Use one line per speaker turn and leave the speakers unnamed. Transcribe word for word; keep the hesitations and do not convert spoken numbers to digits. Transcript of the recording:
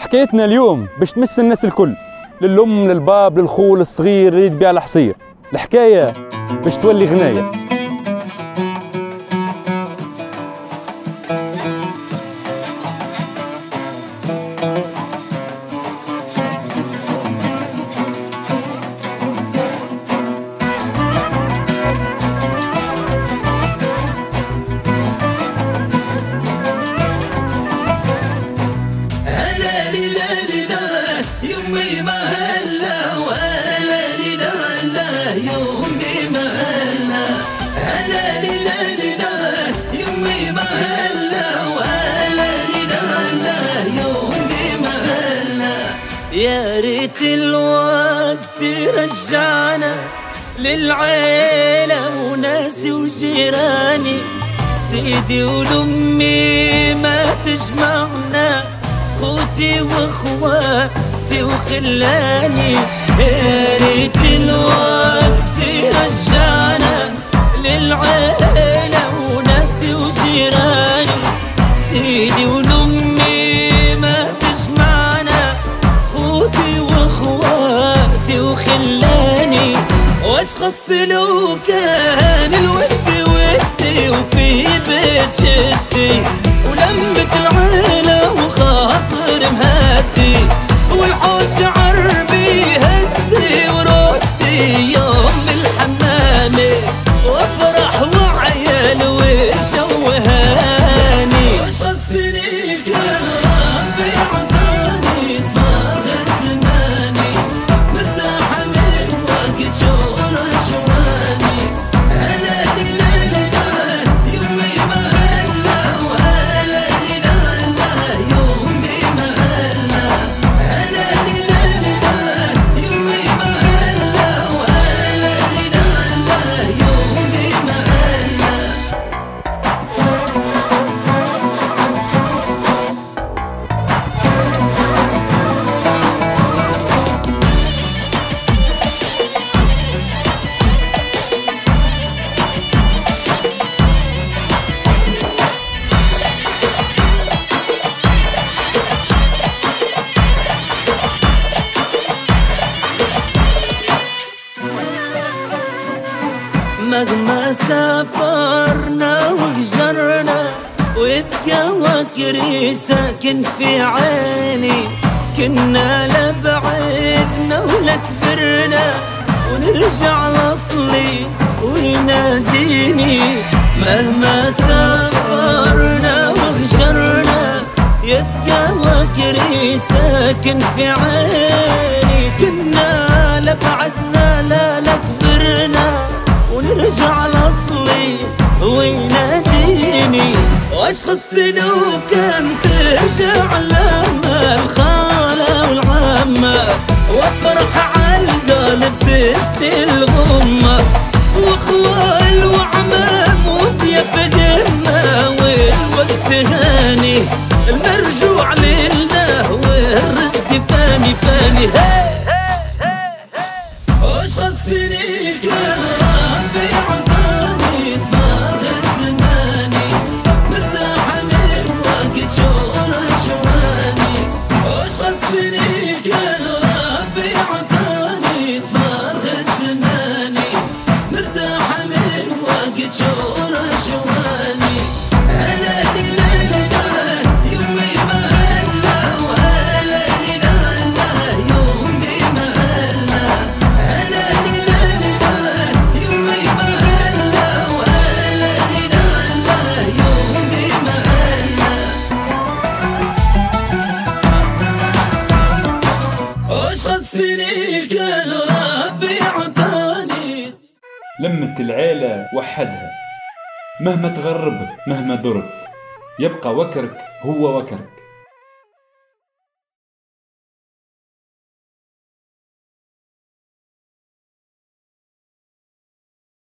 حكايتنا اليوم باش تمس الناس الكل، للأم للباب للخو للصغير اللي تبيع الحصير. الحكاية باش تولي غناية.
يا ريت الوقت رجعنا للعيلة وناسي وجيراني، سيدي ولأمي ما تجمعنا، خوتي واخواتي وخلاني. يا ريت الوقت رجعنا للعيلة وناسي وجيراني، سيدي ولأمي ما تجمعنا، خوتي واخواتي وخلاني. واش خص لو كان الود ودي وفي بيت جدي ولمة العيلة وخاطر مهدي، والحوش عربي هزي وردي يوم الحمامة، وافرح وعيال وجو هاني. واش خصني كان ربي عطاني تفارق زماني، مرتاحة من وقت شورى جواني. هلا ليلا ليلا يومي ما هلا، وهلا ليلا ليلا يومي ما هلا، هلا ليلا ليلا يومي ما هلا، وهلا ليلا ليلا يومي ما هلا. مهما سافرنا وهجرنا ويبقى وكري ساكن في عيني، كنا لبعدنا ولا كبرنا ونرجع لأصلي ويناديني. مهما سافرنا وهجرنا يبقى وكري ساكن في عيني، كنا لبعدنا لا لا كبرنا ونرجع لأصلي ويناديني. واش خصني لو كان ترجع لما الخالة والعمة، وافرح عالقلب تشتي الغمة، واخوال وعمام وضياف قمة، والوقت هاني المرجوع لله والرزق فاني فاني. واش خصني كان ربي عطاني تفارق زماني، مرتاحة من وقت شورى جواني. واش خصني كان ربي عطاني تفارق زماني، مرتاحة من وقت شورى جواني. هلا ليلا ليلا يومي ما هلا، وهلا ليلا ليلا يومي ما هلا، هلا ليلا ليلا يومي ما هلا، وهلا ليلا ليلا يومي ما هلا. واش خصني كان ربي عطاني.
لمة العيلة وحدها، مهما تغربت مهما درت، يبقى وكرك هو وكرك.